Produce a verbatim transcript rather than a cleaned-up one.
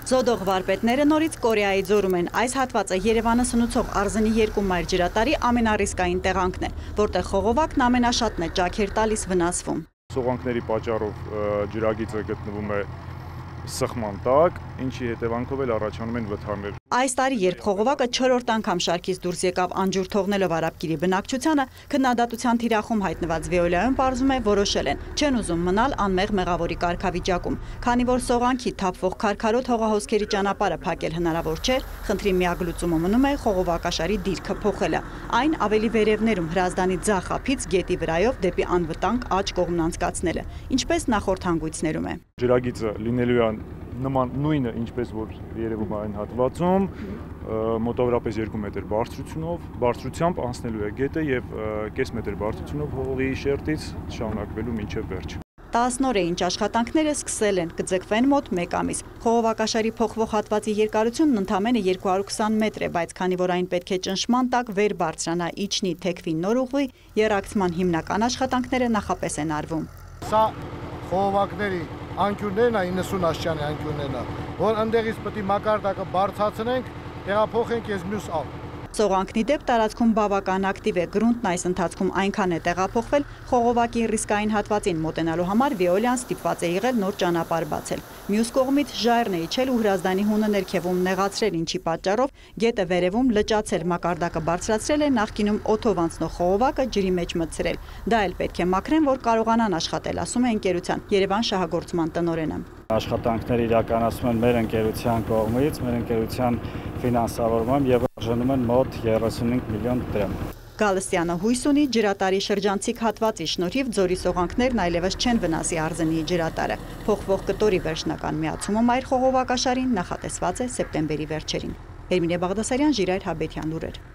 Զոդող վարպետները նորից Կորեայի ձորում են։ Այս հատվածը Երևանը սնուցող Արզնի երկու մայր ջրատարի ամենառիսկային տեղանքն է, որտեղ խողովակն ամենաշատն է ճաքեր տալիս վնասվում։ Սողանքների պատճառով ջրագիծը գտնվում է սխման տակ, ինչի հետևանքով էլ առաջանում են վթարներ։ Այս տարի, երբ խողովակը չորրորդ անգամ շարքից դուրս եկավ անջուր թողնելով Արաբկիրի բնակչությանը, քննադատության թիրախում հայտնված Վիոլայոն պարզում է որոշել են, չեն ուզում մնալ անմեղ մեղավորի կարգավիճակում, քանի որ սողանքի թափվող քարքարոտ հողահոսքերի ճանապարհը փակել հնարավոր չէ, խնդրի միակ լուծումը մնում է խողովակաշարի դիրքը փոխելը, այն ավելի վերևներում Հրազդանի ձախ ափից գետի վրայով դեպի անվտանգ աջ կողմն անցկացնելը, ինչպես նախորդ հանգույցներում է։ Ջրագիծը լինելու է նման նույնը, ինչպես որ երևում է այն հատվածում, մոտավորապես երկու մետր բարձրությունով, բարձրությամբ անցնելու է գետը եւ կես մետր բարձրությունով հողի շերտից շարունակվելու մինչեւ վերջ։ տասնօրեինչ աշխատանքները սկսել են, կձգվեն մոտ մեկ ամիս։ Խողովակաշարի փոխվող հատվածի երկարությունն ընդամենը երկու հարյուր քսան մետր է, բայց քանի որ այն պետք է ճնշման տակ վեր բարձրանա, իջնի, թեքվի, նոր ուղղվի, եռակցման հիմնական աշխատանքները նախապես են արվում։ Սա խողովակների անկյուններն է, իննսուն աշճանի անկյուններն, որ ընդեղից պետք է մակարդակը բարձրացնենք, տեղափոխենք ես մյուս ափ։ Սողանքնի դեպ տարածքում բավական ակտիվ է, գրունտն այս ընթացքում այնքան է տեղափոխվել, խողովակի ռիսկային հատվածին մոտենալու համար Վիոլյան ստիպված է եղել նոր ճանապարհ բացել։ Մյուս կողմից ժայռն է իջել ու Հրազդանի հունը ներքևում նեղացրել, ինչի պատճառով գետը վերևում լճացել, մակարդակը բարձրացրել է նախկինում օդով անցնող խողովակը ջրի մեջ մտցրել։ Դա էլ պետք է մաքրեն, որ կարողանան աշխատել, ասում է ընկերության Երևան շահագործման տնօրենը։ Աշխատանքները իրականացում են մեր ընկերության կողմից, մեր ընկերության ֆինանսավորմամբ եւ արժանում են մոտ երեսունհինգ միլիոն դրամ։ Գալստյանը հույս ունի ջրատարի շրջանցիկ հատվածի շնորհիվ ձորի սողանքներն այլևս չեն վնասի Արզնի ջրատարը։ Փոխվող կտորի վերջնական միացումը մայր խողովակաշարին նախատեսված է սեպտեմբերի վերջերին։ Էրմինե Բաղդասարյան, Ժիրայր Հաբետյան, լուրեր։